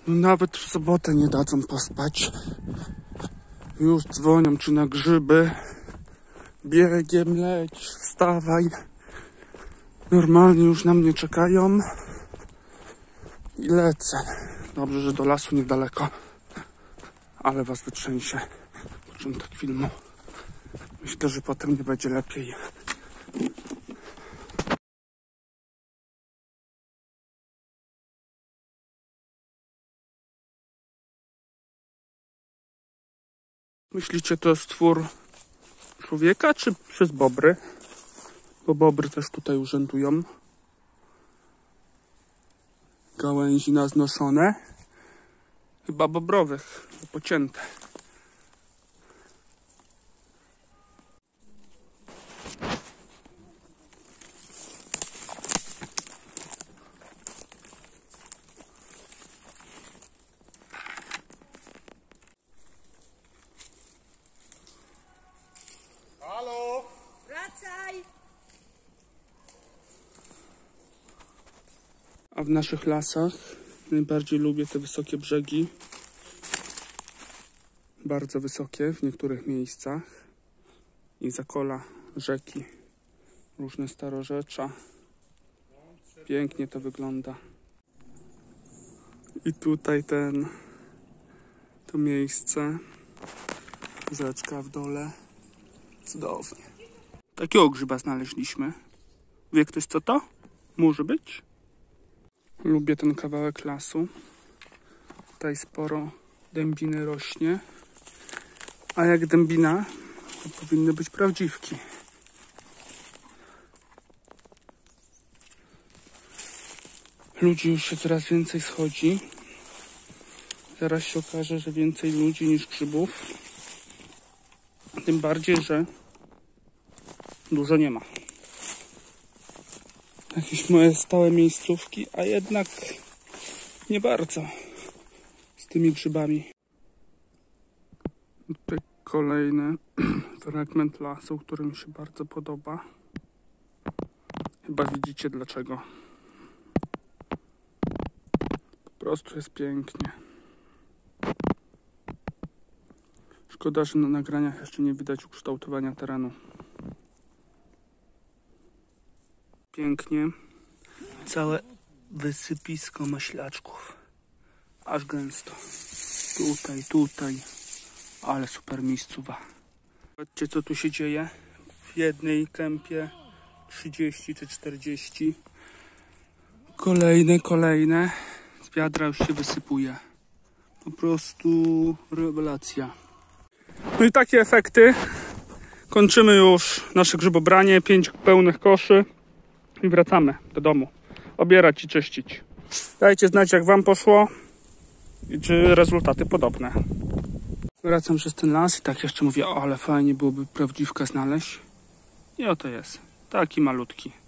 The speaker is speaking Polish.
Nawet w sobotę nie dadzą pospać. Już dzwonią czy na grzyby. Biegiem leć, wstawaj. Normalnie już na mnie czekają. I lecę. Dobrze, że do lasu niedaleko. Ale was wytrzęsie. Początek filmu. Myślę, że potem nie będzie lepiej. Myślicie, to jest twór człowieka, czy przez bobry? Bo bobry też tutaj urzędują. Gałęzi naznoszone. Chyba bobrowych, bo pocięte. Halo! Wracaj! A w naszych lasach najbardziej lubię te wysokie brzegi. Bardzo wysokie w niektórych miejscach. I zakola rzeki. Różne starorzecza. Pięknie to wygląda. I tutaj to miejsce. Rzeczka w dole. Cudownie. Takiego grzyba znaleźliśmy. Wie ktoś, co to może być? Lubię ten kawałek lasu. Tutaj sporo dębiny rośnie. A jak dębina, to powinny być prawdziwki. Ludzi już się coraz więcej schodzi. Zaraz się okaże, że więcej ludzi niż grzybów. Tym bardziej, że dużo nie ma. Jakieś moje stałe miejscówki, a jednak nie bardzo z tymi grzybami. Tutaj kolejny fragment lasu, który mi się bardzo podoba. Chyba widzicie dlaczego. Po prostu jest pięknie. Szkoda, że na nagraniach jeszcze nie widać ukształtowania terenu. Pięknie. Całe wysypisko maślaczków. Aż gęsto. Tutaj. Ale super miejscowa. Zobaczcie, co tu się dzieje. W jednej kępie 30 czy 40. Kolejne. Z wiadra już się wysypuje. Po prostu rewelacja. No i takie efekty. Kończymy już nasze grzybobranie. 5 pełnych koszy. I wracamy do domu. Obierać i czyścić. Dajcie znać, jak wam poszło. I czy rezultaty podobne. Wracam przez ten las i tak jeszcze mówię, o, ale fajnie byłoby prawdziwka znaleźć. I oto jest. Taki malutki.